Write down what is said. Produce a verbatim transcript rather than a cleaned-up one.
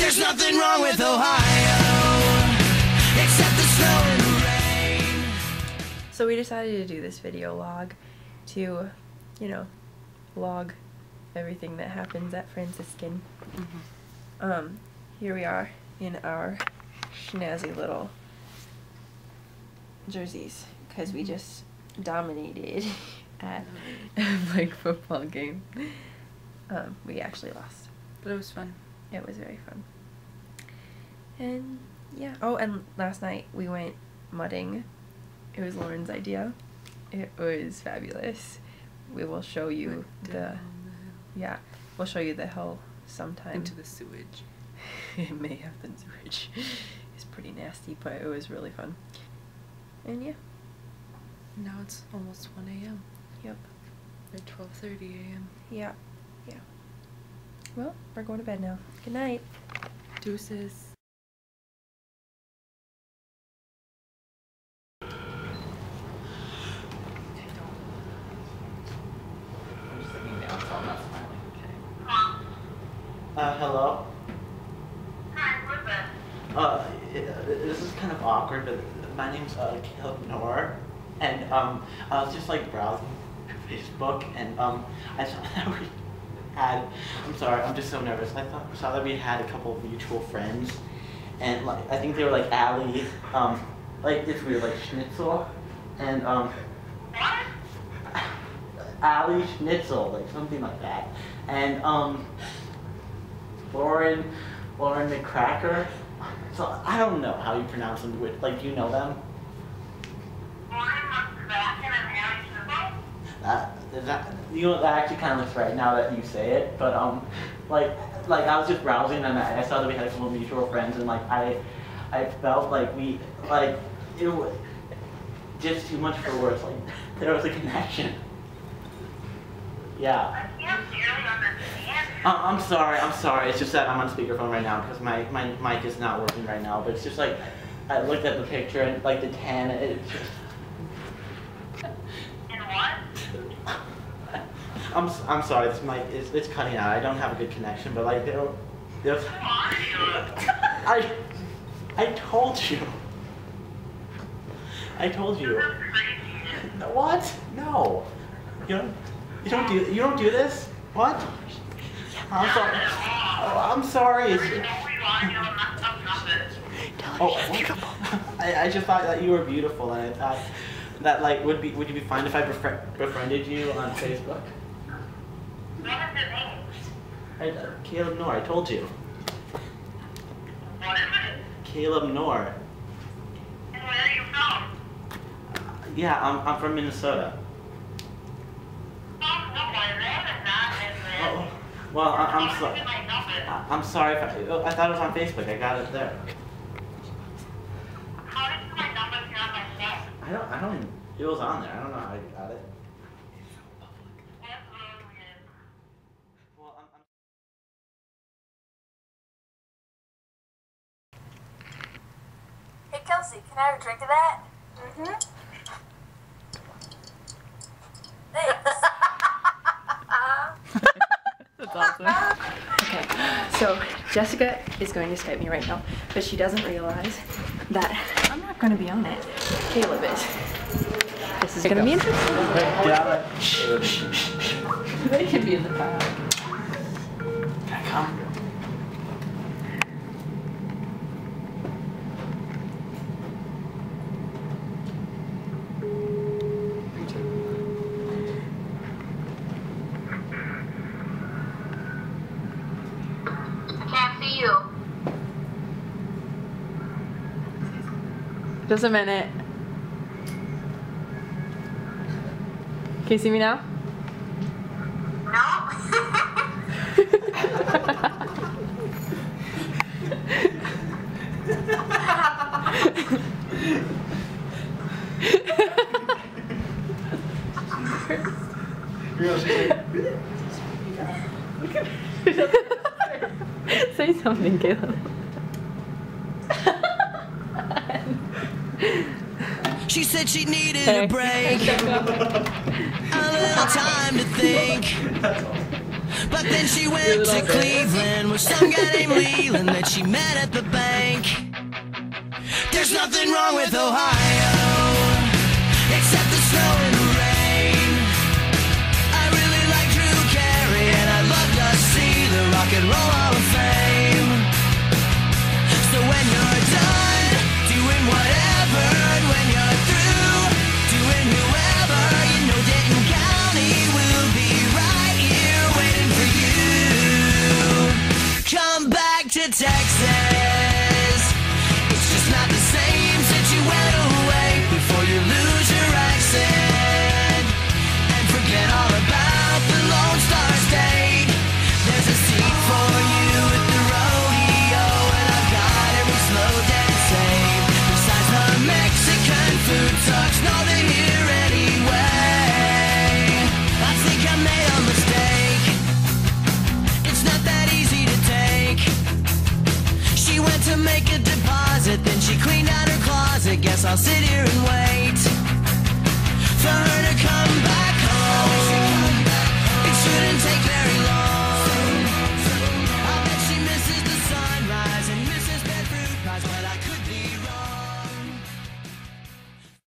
There's nothing wrong with Ohio, except the snow and the rain. So we decided to do this video log to, you know, log everything that happens at Franciscan. Mm-hmm. Um, here we are in our snazzy little jerseys, because we just dominated at a flag football game. Um, we actually lost. But it was fun. It was very fun. And yeah. Oh, and last night we went mudding. It was Lauren's idea. It was fabulous. We will show you the, yeah, we'll show you the hill sometime. Into the sewage. It may have been sewage. It's pretty nasty, but it was really fun. And yeah. Now it's almost one A M Yep. Or twelve thirty A M Yeah. Yeah. Well, we're going to bed now. Good night. Deuces. Uh, hello? Hi, what's that? Uh, it, this is kind of awkward, but my name's, uh, Caleb Noor, and, um, I was just, like, browsing Facebook, and, um, I saw that we had, I'm sorry, I'm just so nervous, I thought, saw that we had a couple of mutual friends, and, like, I think they were, like, Allie, um, like, it's weird, like, Schnitzel, and, um, What? Allie Schnitzel, like, something like that, and, um, Lauren, Lauren McCracker. So I don't know how you pronounce them. Like, do you know them? Lauren McCracken and Allie Schnitzel? That is that. You know, that actually kind of looks right now that you say it. But um, like, like I was just browsing and I, I saw that we had a couple of mutual friends, and like I, I felt like we like it was just too much for words. Like there was a connection. Yeah. I can't barely understand. Um, I'm sorry, I'm sorry. It's just that I'm on speakerphone right now because my, my mic is not working right now. But it's just like, I looked at the picture and like the tan, it's just... And what? I'm, I'm sorry, this mic is it's cutting out. I don't have a good connection, but like, there, there's... Who are you? I, I told you. I told you. That's crazy. No, what? No. You don't, you don't do, you don't do this? What? I'm sorry. Oh, I'm sorry. There's no reason you messed up nothing. Oh, what? I, I just thought that you were beautiful, and I thought that like would be would you be fine if I befri befriended you on Facebook? What is your name? I, uh, Caleb Noor. I told you. What is it? Caleb Noor. And where are you from? Uh, yeah, I'm I'm from Minnesota. Oh, no, my name is not in there. Oh, well, I, I'm How sorry. did you get my number? I'm sorry if I, oh, I thought it was on Facebook. I got it there. How did you get my number if you're on my phone? I don't I don't. It was on there. I don't know how you got it. That's really weird. Well, I'm, I'm Hey Kelsey, can I have a drink of that? Mm-hmm. Thanks. That's awesome. Okay, so Jessica is going to Skype me right now, but she doesn't realize that I'm not going to be on it. Caleb is. This is going to be interesting. They can be in the back. Can I come? Can't see you. Just a minute. Can you see me now? No. Say something, Caleb. She said she needed Hey. a break, a little time to think. But then she went to Cleveland with some guy named Leland that she met at the bank. There's nothing wrong with Ohio, except the snow and the rain. I really like Drew Carey, and I'd love to see the Rock and Roll Hall of Fame. So when you're done doing whatever, and when you're through doing whoever, you know Dayton County will be right here waiting for you. Come back to Texas. It's just not the same since you went away before you lose your accent and forget all about the Lone Star State. There's a seat for you at the rodeo, and I've got every slow dance saved. Besides the Mexican food trucks, no, they're here anyway. I think I made a mistake. It's not that easy to take. She went to make a deposit, then she cleaned out her closet. Guess I'll sit here and wait for her to come back.